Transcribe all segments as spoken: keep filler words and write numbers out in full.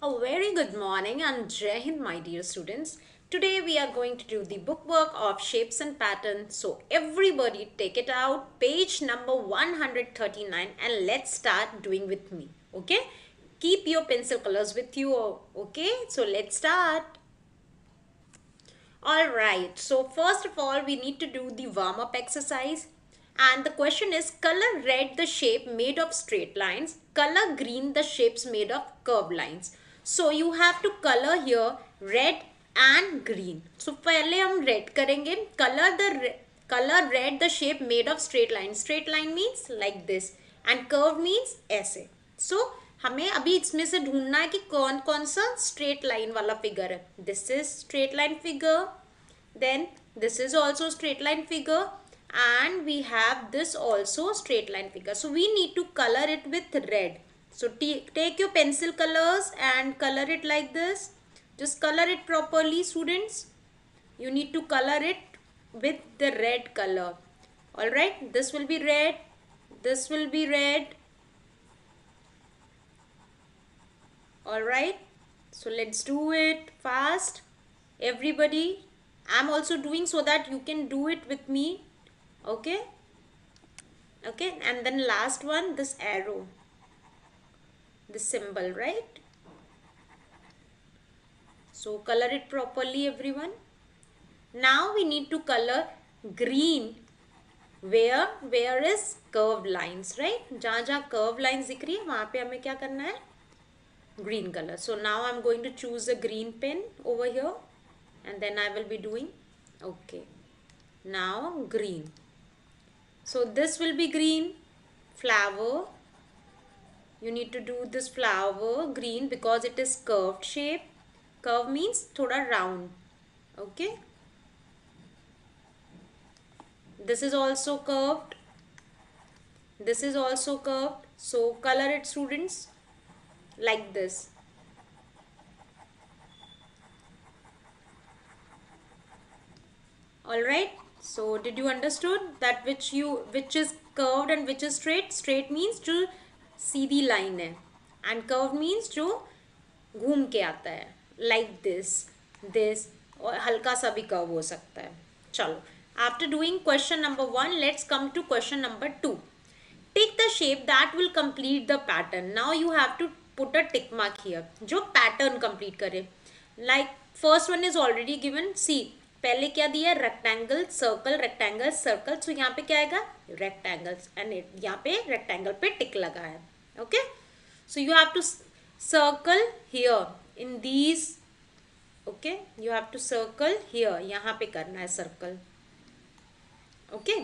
A very good morning and Jai Hind, my dear students. Today we are going to do the bookwork of shapes and patterns. So everybody take it out, page number one hundred thirty-nine, and let's start doing with me. Okay? Keep your pencil colors with you. Okay? So let's start. Alright, so first of all, we need to do the warm-up exercise. And the question is, color red the shape made of straight lines, color green the shapes made of curved lines. So you have to color here red and green. So पहले हम red करेंगे. Color the color red the shape made of straight line. Straight line means like this and curved means ऐसे. So हमें अभी इसमें से ढूंढना है कि कौन कौन सा स्ट्रेट लाइन वाला फिगर है. This is straight line figure, then this is also straight line figure, and we have this also straight line figure. So we need to color it with red. So take your pencil colors and color it like this. Just color it properly, students. You need to color it with the red color. All right, this will be red, this will be red. All right, so let's do it fast, everybody. I'm also doing so that you can do it with me. Okay, okay, and then last one, this arrow, this symbol, right? So color it properly, everyone. Now we need to color green where where is curved lines, right? जहाँ जहाँ curved lines दिख रही है वहाँ पे हमें क्या करना है? Green color. So now I'm going to choose a green pen over here and then I will be doing, okay, now green. So this will be green flower. You need to do this flower green because it is curved shape. Curve means thoda round. Okay, this is also curved, this is also curved. So color it, students, like this. All right, so did you understood that which you which is curved and which is straight? Straight means जो सीधी line है and curved means जो घूम के आता है, like this, this, और हल्का सा भी curve हो सकता है. चलो, after doing question number one, let's come to question number two. Take the shape that will complete the pattern. Now you have to put a tick mark here जो pattern complete करे. Like first one is already given. See, पहले क्या दिया? Rectangle, circle, rectangle, circle. So यहाँ पे क्या आएगा? Rectangles, and यहाँ पे रेक्टेंगल पे टिक लगा है. Okay, so you have to circle here in these. Okay, you have to circle here, यहाँ पे करना है circle. Okay,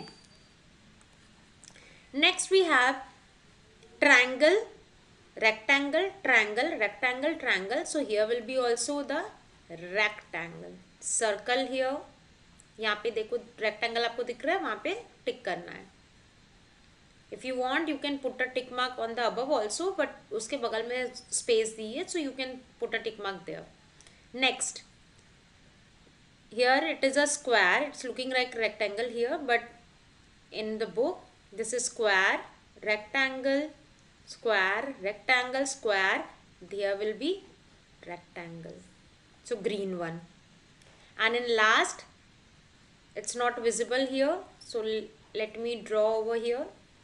next we have triangle, rectangle, triangle, rectangle, triangle. So here will be also the rectangle. Circle here. यहाँ पे देखो rectangle आपको दिख रहा है, वहाँ पे टिक करना है. If you want, you can put a tick mark on the above also, but उसके बगल में space दी है, so you can put a tick mark there. Next, here it is a square. It's looking like rectangle here, but in the book this is square, rectangle, square, rectangle, square. There will be rectangle. So green one. And in last, it's not visible here. So let me draw over here.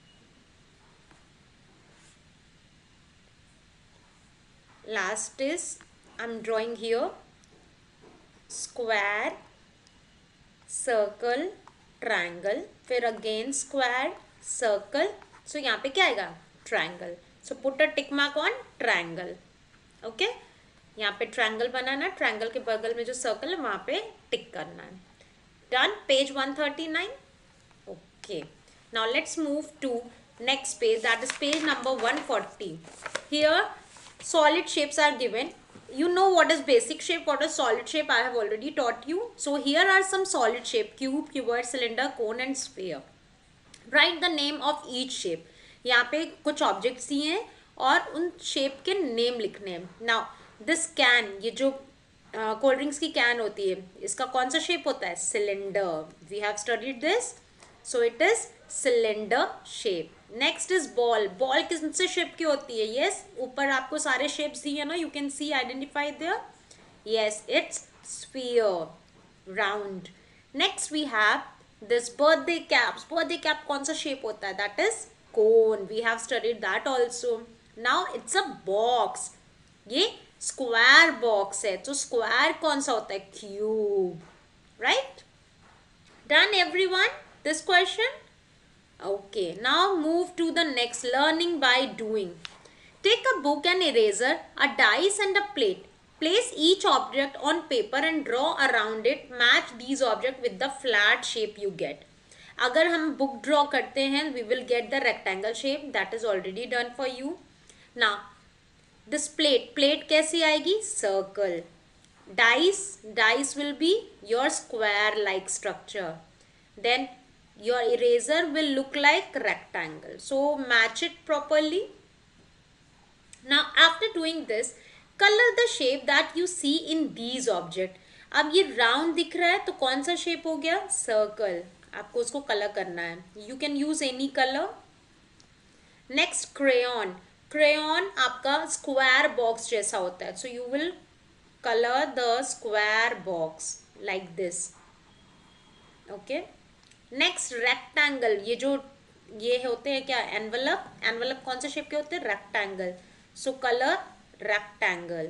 Last is, I'm drawing here square, circle, triangle. फिर again square, circle. So यहाँ पे क्या आएगा? Triangle. So put a tick mark on triangle. Okay, यहाँ पे triangle बनाना, triangle के बगल में जो circle है वहाँ पे tick करना है. Done. Page one thirty-nine. Okay, now let's move to next page, that is page number one forty. Here solid shapes are given. You know what is basic shape, what is solid shape, I have already taught you. So here are some solid shape: cube, cuboid, cylinder, cone and sphere. Write the name of each shape. यहाँ पे कुछ objects दिए हैं और उन shape के name लिखने हैं. नाउ दिस कैन, ये जो कोल्ड ड्रिंक्स की कैन होती है, इसका कौन सा शेप होता है? Cylinder. We have studied this. So it is cylinder shape. Next is ball. Ball किस से शेप की होती है? यस yes, ऊपर आपको सारे शेप्स दिए है ना, you can see identify there. Yes, it's sphere, round. Next we have this birthday caps. Birthday cap कौन सा शेप होता है? That is cone. We have studied that also. Now it's a box. ये square box है. तो square कौन सा होता है? Cube. Right? Done everyone this question? Okay, now move to the next, learning by doing. Take a book and eraser, a dice and a plate. Place each object on paper and draw around it. Match these objects with the flat shape you get. अगर हम book draw करते हैं, we will get the rectangle shape. That is already done for you. Now, this plate. Plate कैसी आएगी? Circle. Dice. Dice will be your square-like structure. Then your eraser will look like rectangle. So match it properly. Now after doing this, color the shape that you see in these objects. अब ये round दिख रहा है तो कौन सा shape हो गया? Circle. आपको उसको color करना है. You can use any color. Next, crayon. Crayon आपका square box जैसा होता है. So you will color the square box like this. Okay. Next rectangle. ये जो ये होते हैं क्या? एनवलप. एनवलप कौन से शेप के होते हैं? Rectangle. So colour rectangle.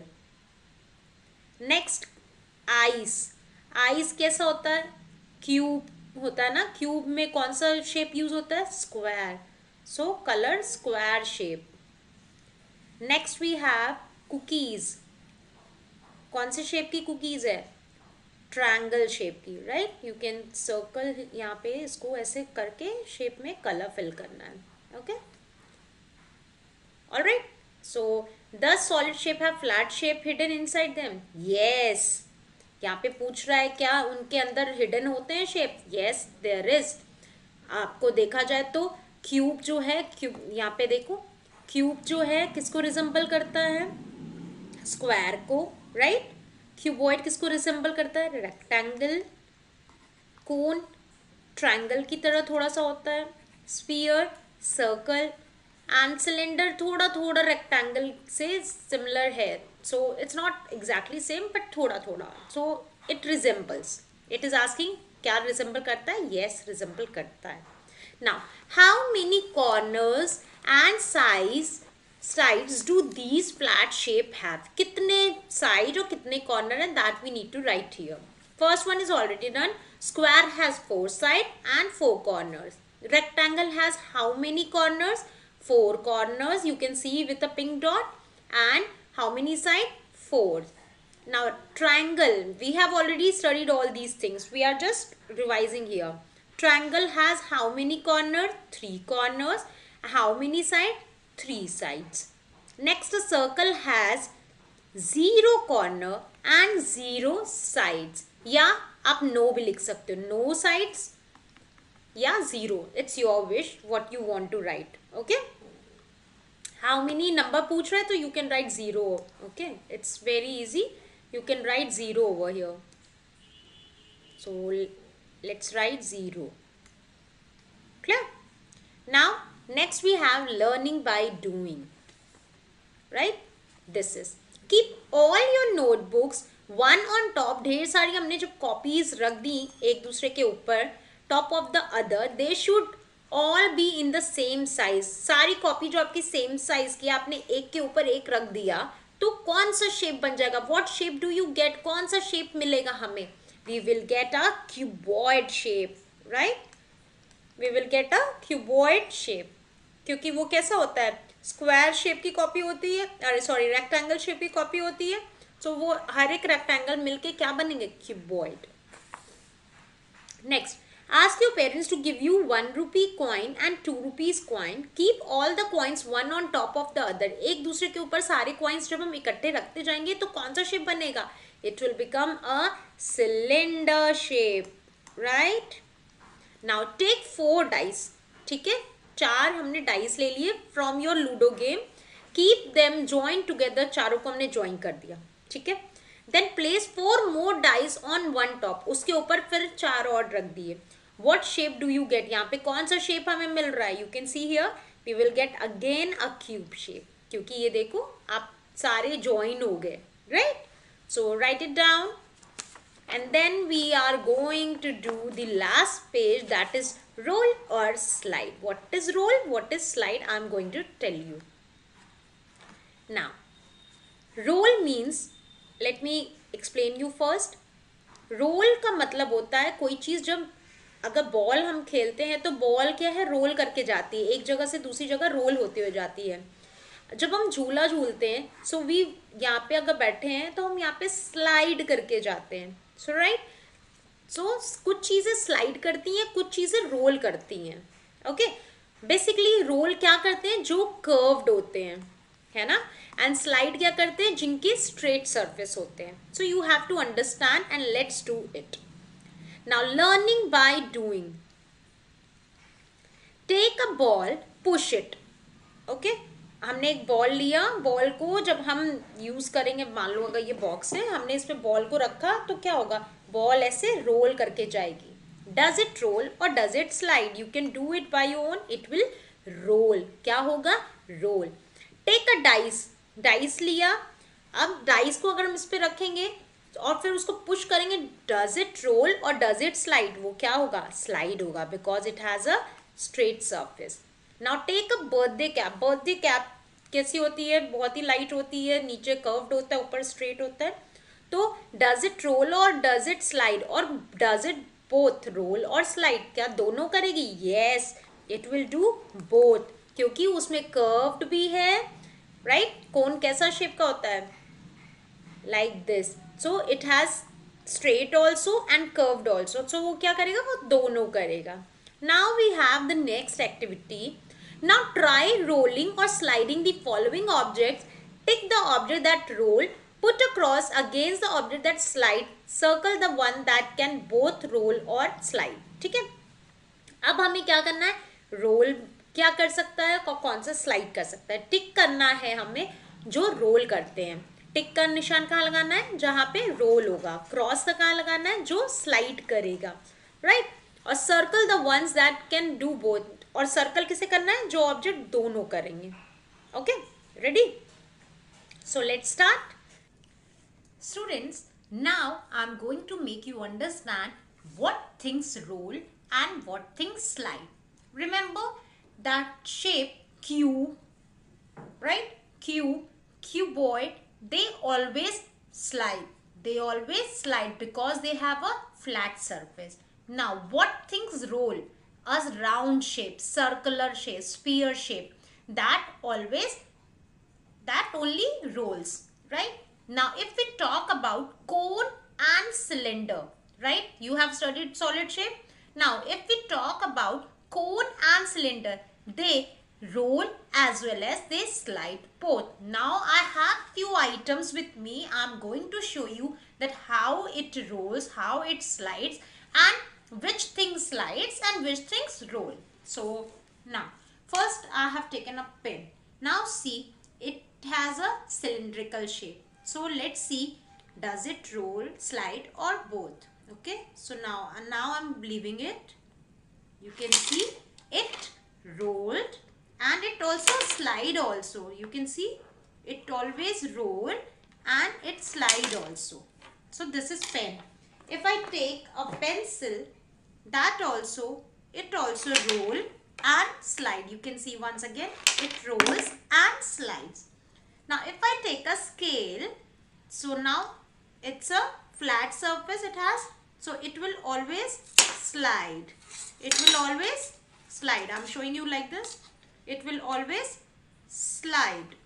Next ice. Ice कैसा होता है? क्यूब होता है ना. क्यूब में कौन सा शेप यूज होता है? Square. So colour square shape. Next we have cookies. कौन से शेप की कुकीज है? ट्रायंगल शेप की. राइट? यू कैन सर्कल यहाँ पे इसको ऐसे करके शेप में कलर फिल करना है. Okay, alright. So the solid shape have flat shape hidden inside them. Yes, यहाँ पे पूछ रहा है क्या उनके अंदर हिडन होते हैं शेप? Yes, there is. आपको देखा जाए तो क्यूब जो है, क्यूब यहाँ पे देखो, क्यूब जो है किसको रिजेंबल करता है? स्क्वायर को. राइट? क्यूबॉइड किसको रिसेंबल करता है? रेक्टेंगल. कोन ट्रायंगल की तरह थोड़ा सा होता है. Sphere circle. एंड सिलेंडर थोड़ा थोड़ा रेक्टेंगल से सिमिलर है. So it's not exactly same but थोड़ा थोड़ा. So it resembles. It is asking क्या रिजेंबल करता है? यस, रिजेंबल करता है. Now how many corners and size sides do these flat shape have? कितने side और कितने corner हैं? That we need to write here. First one is already done. Square has four side and four corners. Rectangle has how many corners? Four corners. You can see with a pink dot. And how many side? Four. Now triangle. We have already studied all these things. We are just revising here. Triangle has how many corners? Three corners. How many side? Three sides. Next, a circle has zero corner and zero sides. या आप no भी लिख सकते हो. No sides या zero. It's your wish what you want to write. Okay? How many number पूछ रहा है तो you can write zero. Okay? It's very easy. You can write zero over here. So let's write zero. Clear? Now next we have learning by doing. Right? This is keep all your notebooks one on top. ढेर सारी हमने जब copies रख दी एक दूसरे के ऊपर top of the other, they should all be in the same size. सारी कॉपी जो आपकी सेम साइज की आपने एक के ऊपर एक रख दिया तो कौन सा शेप बन जाएगा? What shape do you get? कौन सा शेप मिलेगा हमें? We will get a cuboid shape. Right? We will get a cuboid shape. क्योंकि वो कैसा होता है? स्क्वायर शेप की कॉपी होती है. अरे सॉरी, रेक्टेंगल शेप की कॉपी होती है. तो so, वो हर एक रेक्टेंगल मिलके क्या बनेंगे? Cuboid. Next, ask your parents to give you one rupee coin and two rupees coin. Keep all the coins one on top of the other. एक दूसरे के ऊपर सारे coins जब हम इकट्ठे रखते जाएंगे तो कौन सा shape बनेगा? It will become a cylinder shape. Right? Now take four dice. ठीक है, चार हमने डाइस ले लिए from your ludo game. Keep them join together. चारों को हमने ज्वाइन कर दिया. ठीक है. Then place four more dice on one top. उसके ऊपर फिर चार और रख दिए. what shape do you get? यहाँ पे कौन सा shape हमें मिल रहा है? You can see here we will get again a cube shape, क्योंकि ये देखो आप सारे join हो गए, right? So write it down. And then we are going to do the last page, that is roll or slide. What is roll? What is slide? I'm going to tell you. Now, roll means, let me explain you first. Roll का मतलब होता है कोई चीज़, जब अगर ball हम खेलते हैं तो बॉल क्या है, रोल करके जाती है, एक जगह से दूसरी जगह रोल होते हुए जाती है. जब हम झूला झूलते हैं, सो वी यहाँ पे अगर बैठे हैं तो हम यहाँ पे स्लाइड करके जाते हैं. सो राइट, सो कुछ चीज़ें स्लाइड करती हैं, कुछ चीज़ें रोल करती हैं. ओके, बेसिकली रोल क्या करते हैं, जो कर्व्ड होते हैं, है ना, एंड स्लाइड क्या करते हैं, जिनके स्ट्रेट सरफेस होते हैं. So you have to understand and let's do it. Now learning by doing. Take a ball, push it. Okay, हमने एक बॉल लिया, बॉल को जब हम यूज करेंगे, मान लो अगर ये बॉक्स है, हमने इस पे बॉल को रखा तो क्या होगा, बॉल ऐसे रोल करके जाएगी. डज इट रोल और does it slide? You can do it by your own. It will roll. क्या होगा, roll. Take a dice. Dice लिया, अब डाइस को अगर हम इस पे रखेंगे और फिर उसको पुश करेंगे, डज इट रोल और डज इट स्लाइड? वो क्या होगा, स्लाइड होगा, because it has a straight surface. Now take a birthday cap. Birthday cap कैसी होती है, बहुत ही लाइट होती है, नीचे कर्व्ड होता है, ऊपर स्ट्रेट होता है. तो डज इट रोल और डज इट स्लाइड, और डज इट बोथ रोल और स्लाइड? क्या दोनों करेगी? Yes, it will do both, क्योंकि उसमें कर्व्ड भी है, राइट right? कोन कैसा शेप का होता है, like this. So it has straight also and curved also. So वो क्या करेगा, वो दोनों करेगा. Now we have the next activity. Now try rolling or sliding the following objects. Tick the object that roll, put a cross against the object that slide, circle the one that can both roll or slide. ठीक है, अब हमें क्या करना है, role क्या कर सकता है और कौन सा स्लाइड कर सकता है. टिक करना है हमें जो रोल करते हैं. टिक का निशान कहाँ लगाना है, जहाँ पे रोल होगा. क्रॉस का कहाँ लगाना है, जो स्लाइड करेगा, राइट right? और circle the ones that can do both. और सर्कल किसे करना है, जो ऑब्जेक्ट दोनों करेंगे. Okay, ready? So let's start. Students, now I am going to make you understand what things roll and what things slide. Remember that shape cube, right? Cube, cuboid, they always slide. They always slide because they have a flat surface. Now, what things roll? A round shape, circular shape, sphere shape, that always, that only rolls, right? Now if we talk about cone and cylinder, right, you have studied solid shape. Now if we talk about cone and cylinder, they roll as well as they slide both. Now I have few items with me. I'm going to show you that how it rolls, how it slides, and which thing slides and which things roll. So now first I have taken a pen. Now see, it has a cylindrical shape. So let's see, does it roll, slide or both? Okay, so now and now I'm leaving it. You can see it rolled and it also slide also. You can see it always roll and it slide also. So this is pen. If I take a pencil, that also, it also roll and slide. You can see once again, it rolls and slides. Now if I take a scale, so now it's a flat surface it has, so it will always slide. It will always slide. I'm showing you like this. It will always slide.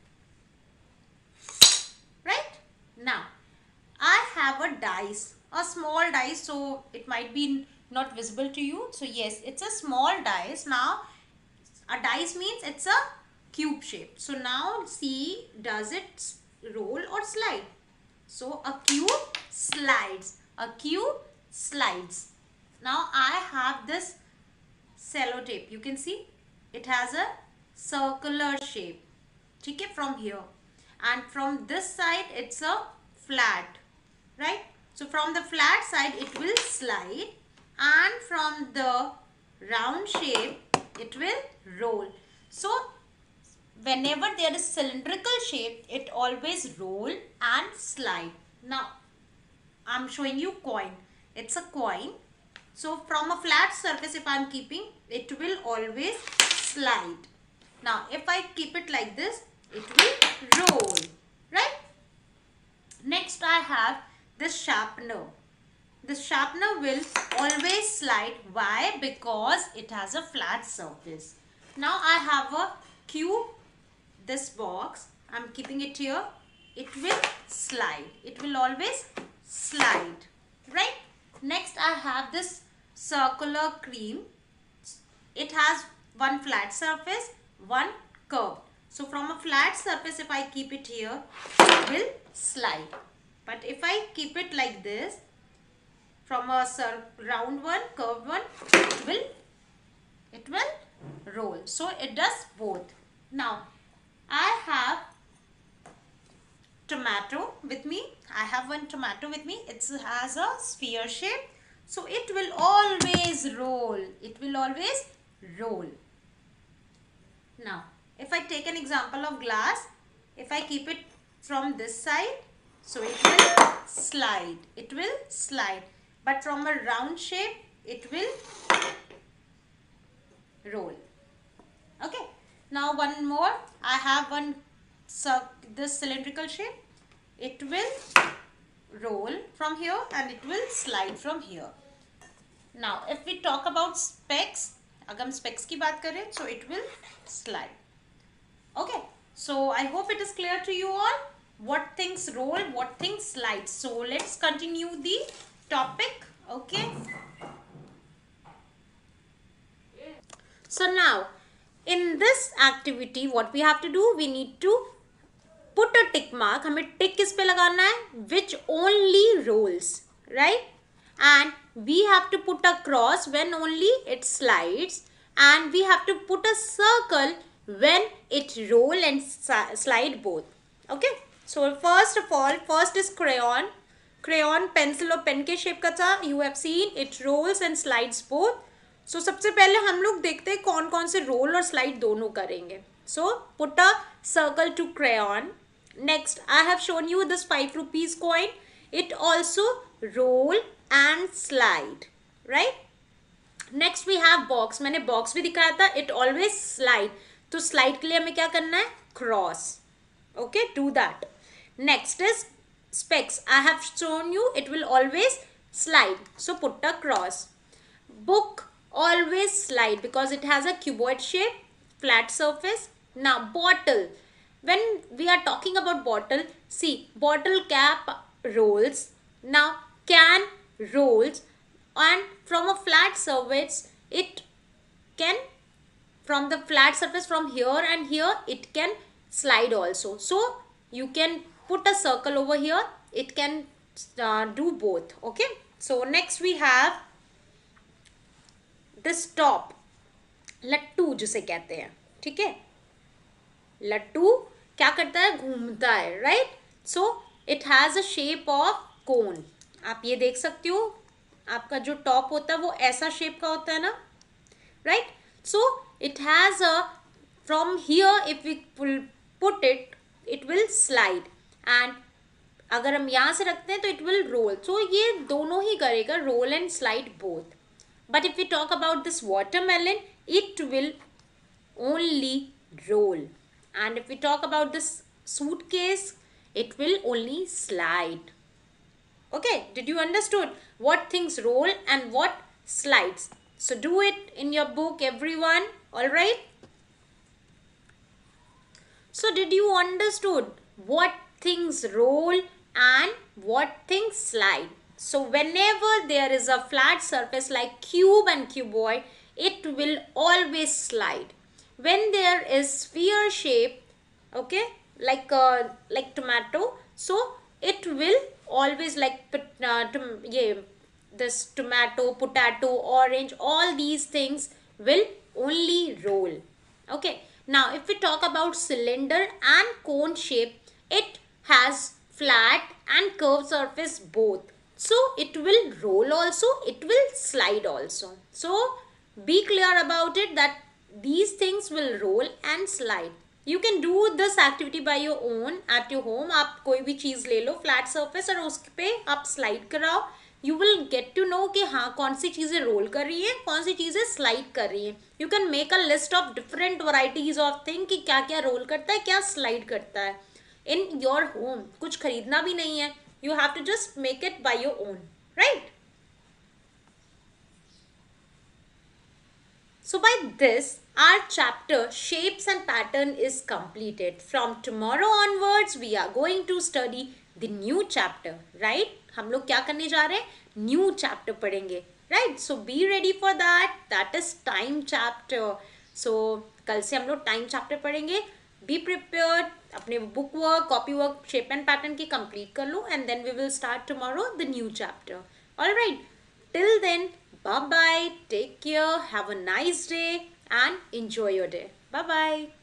Right? Now I have a dice, a small dice, so it might be not visible to you. So yes, it's a small dice. Now a dice means it's a cube shape. So now see, does it roll or slide? So a cube slides. A cube slides. Now I have this sellotape. You can see it has a circular shape. Okay, from here, and from this side it's a flat, right? So from the flat side it will slide, and from the round shape it will roll. So whenever there is cylindrical shape, it always roll and slide. Now I'm showing you coin. It's a coin. So from a flat surface, if I'm keeping, it will always slide. Now if I keep it like this, it will roll, right? Next I have this sharpener. This sharpener will always slide. Why? Because it has a flat surface. Now I have a cube, this box. I'm keeping it here. It will slide. It will always slide, right? Next I have this circular cream. It has one flat surface, one curved. So from a flat surface, if I keep it here, it will slide. But if I keep it like this, from a round one, curved one, it will, it will roll. So it does both. Now I have tomato with me. I have one tomato with me. It has a sphere shape. So it will always roll. It will always roll. Now, if I take an example of glass, if I keep it from this side, so it will slide. It will slide. But from a round shape, it will roll. Okay. Now one more. I have one So this cylindrical shape, it will roll from here and it will slide from here. Now if we talk about specs, अगर हम specs की बात करें, so it will slide. Okay, so I hope it is clear to you all what things roll, what things slide. So let's continue the topic. Okay. So now in this activity, what we have to do, we need to put a tick mark. हमें tick किस पे लगाना है? Which only rolls, right? And we have to put a cross when only it slides, and we have to put a circle when it roll and slide both. Okay. So first of all, first is crayon. Crayon, pencil और pen के shape का था. You have seen it rolls and slides both. So सबसे पहले हम लोग देखते हैं कौन कौन से roll और slide दोनों करेंगे. So put a circle to crayon. Next, I have shown you this five rupees coin. It also roll and slide, right? Next we have box. मैंने box भी दिखाया था. It always slide. तो slide के लिए हमें क्या करना है? Cross. Okay, do that. Next is specs. I have shown you it will always slide. So put a cross. Book always slide because it has a cuboid shape, flat surface. Now bottle. When we are talking about bottle, see, bottle cap rolls. Now can rolls, and from a flat surface it can, from the flat surface from here and here it can slide also. So you can put a circle over here. It can uh, do both. Okay. So next we have this top. लट्टू जिसे कहते हैं, ठीक है? लट्टू क्या करता है? घूमता है, right? So it has a shape of cone. आप ये देख सकते हो, आपका जो टॉप होता है वो ऐसा शेप का होता है ना, right? So it has a, from here if we put it, it will slide, and अगर हम यहाँ से रखते हैं तो इट विल रोल. सो ये दोनों ही करेगा, roll and slide both. But if we talk about this watermelon, it will only roll. And if we talk about this suitcase, it will only slide. Okay, did you understood what things roll and what slides? So do it in your book, everyone. All right. So did you understood what things roll and what things slide? So whenever there is a flat surface like cube and cuboid, it will always slide. When there is sphere shape, okay, like uh, like tomato, so it will always, like uh, tom yeah, this tomato, potato, orange, all these things will only roll. Okay. Now if we talk about cylinder and cone shape, it has flat and curved surface both. So it will roll also, it will slide also. So be clear about it that these things will roll and slide. You can do this activity by your own at your home. आप कोई भी चीज ले लो flat surface और उस पे आप slide कराओ. You will get to know कि हाँ कौन सी चीजें रोल कर रही है, कौन सी चीजें स्लाइड कर रही है. You can make a list of different varieties of thing कि क्या क्या रोल करता है, क्या स्लाइड करता है. In your home कुछ खरीदना भी नहीं है. You have to just make it by your own, right? So by this, our chapter Shapes and Pattern is completed. From tomorrow onwards, we are going to study the new chapter, right? हम लोग क्या करने जा रहे हैं? New chapter पढ़ेंगे, right? So be ready for that. That is time chapter. So कल से हम लोग time chapter पढ़ेंगे. Be prepared. अपने book work, copy work, shape and pattern की complete कर लो, and then we will start tomorrow the new chapter. All right. Till then, bye bye. Take care. Have a nice day and enjoy your day. Bye bye.